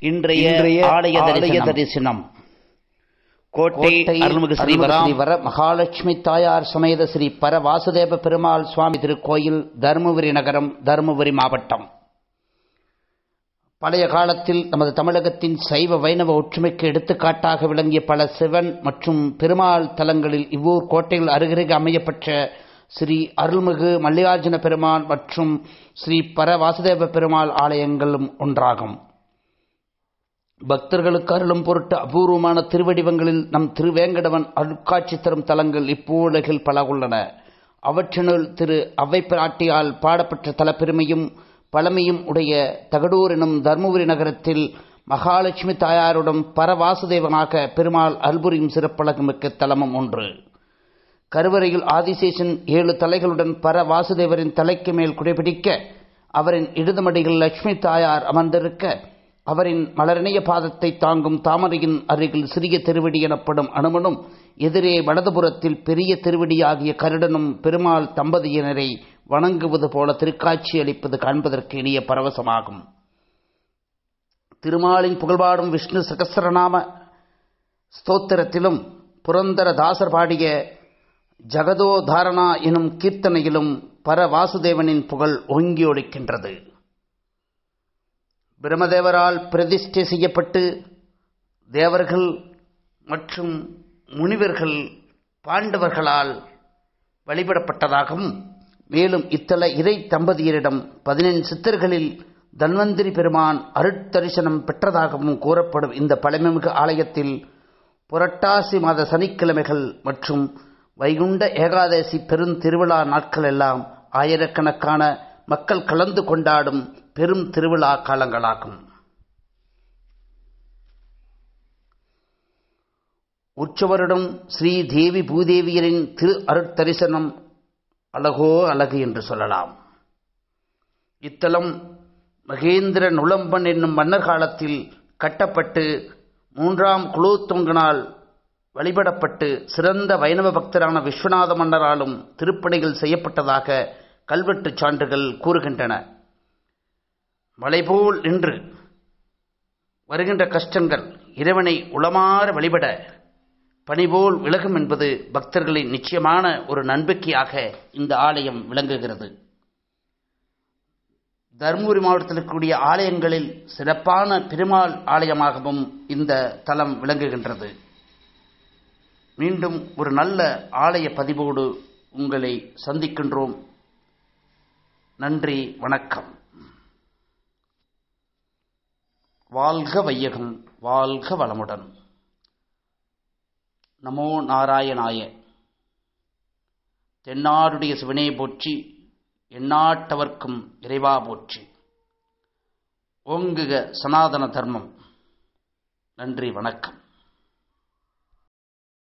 இன்றைய ஆலய தரிசனம் கோட்டை அருள்மிகு ஸ்ரீ வரமகாலட்சுமி தாயார் சமேத ஸ்ரீ பர வாசுதேவ பெருமாள் சுவாமி திருக்கோயில், தருமபுரி நகரம், தருமபுரி மாவட்டம். பழைய காலத்தில் நமது தமிழகத்தின் சைவ வைணவ ஒற்றுமைக்கு எடுத்துக்காட்டாக விளங்கிய பல சிவன் மற்றும் பெருமாள் தலங்களில் இவ்வூர் கோட்டையில் அருகருகே அமையப்பெற்ற ஸ்ரீ அருள்மிகு மல்லிகார்ஜுன பெருமாள் மற்றும் ஸ்ரீ பர வாசுதேவ பெருமாள் ஆலயங்களும் ஒன்றாகும். பக்தர்களுக்கு அருளும் பொருட்டு அபூர்வமான திருவடிவங்களில் நம் திருவேங்கடவன் அருட்காட்சி தரும் தலங்கள் இப்பூலகில் பல உள்ளன. அவற்றினுள் திரு அவ்வை பிராட்டியால் பாடப்பட்ட தலப்பெருமையும் பழமையும் உடைய தகடூர் எனும் தர்மபுரி நகரத்தில் மகாலட்சுமி தாயாருடன் பரவாசுதேவனாக பெருமாள் அல்புரியும் சிறப்பழகுமிக்க தலமும் ஒன்று. கருவறையில் ஆதிசேஷன் 7 தலைகளுடன் பரவாசுதேவரின் தலைக்கு மேல் குடைபிடிக்க, அவரின் இடதுமடியில் லட்சுமி தாயார் அமர்ந்திருக்க, அவரின் மலரனைய பாதத்தை தாங்கும் தாமரையின் அருகில் சிறிய திருவடி எனப்படும் அனுமனும், எதிரே வலதுபுறத்தில் பெரிய திருவடியாகிய கருடனும் பெருமாள் தம்பதியினரை வணங்குவது போல திருக்காட்சி அளிப்பது காண்பதற்கு இனிய பரவசமாகும். திருமாலின் புகழ்பாடும் விஷ்ணு சகஸ்ரநாம ஸ்தோத்திரத்திலும் புரந்தர தாசர் பாடிய ஜகதோதாரணா எனும் கீர்த்தனையிலும் பரவாசுதேவனின் புகழ் ஓங்கி ஒலிக்கின்றது. பிரம்மதேவரால் பிரதிஷ்டை செய்யப்பட்டு தேவர்கள் மற்றும் முனிவர்கள் பாண்டவர்களால் வழிபடப்பட்டதாகவும், மேலும் இத்தல இறை தம்பதியரிடம் 15 சித்தர்களில் தன்வந்திரி பெருமான் அருட்தரிசனம் பெற்றதாகவும் கூறப்படும் இந்த பழமைமிகு ஆலயத்தில் புரட்டாசி மாத சனிக்கிழமைகள் மற்றும் வைகுண்ட ஏகாதசி பெருந்திருவிழா நாட்கள் எல்லாம் ஆயிரக்கணக்கான மக்கள் கலந்து கொண்டாடும் பெரும் திருவிழா காலங்களாகும். உற்சவரிடம் ஸ்ரீ தேவி பூதேவியரின் திரு அருட்தரிசனம் அழகோ அழகு என்று சொல்லலாம். இத்தலம் மகேந்திர நுளம்பன் என்னும் மன்னர் காலத்தில் கட்டப்பட்டு 3ஆம் குலோத்துங்கனால் வழிபடப்பட்டு சிறந்த வைணவ பக்தரான விஸ்வநாத மன்னராலும் திருப்பணிகள் செய்யப்பட்டதாக கல்வெட்டுச் சான்றுகள் கூறுகின்றன. மலைபோல் நின்று வருகின்ற கஷ்டங்கள் இறைவனை உளமாற வழிபட பனிபோல் விலகும் என்பது பக்தர்களின் நிச்சயமான ஒரு நம்பிக்கையாக இந்த ஆலயம் விளங்குகிறது. தருமபுரி மாவட்டத்தில் இருக்கக்கூடிய ஆலயங்களில் சிறப்பான பெருமாள் ஆலயமாகவும் இந்த தலம் விளங்குகின்றது. மீண்டும் ஒரு நல்ல ஆலய பதிவோடு உங்களை சந்திக்கின்றோம். நன்றி, வணக்கம். வாழ்க வையகம், வாழ்க வளமுடன். நமோ நாராயணாய. தென்னாடுடைய சிவனே போற்றி, எந்நாட்டவர்க்கும் இறைவா போற்றி. ஓங்குக சனாதன தர்மம். நன்றி, வணக்கம்.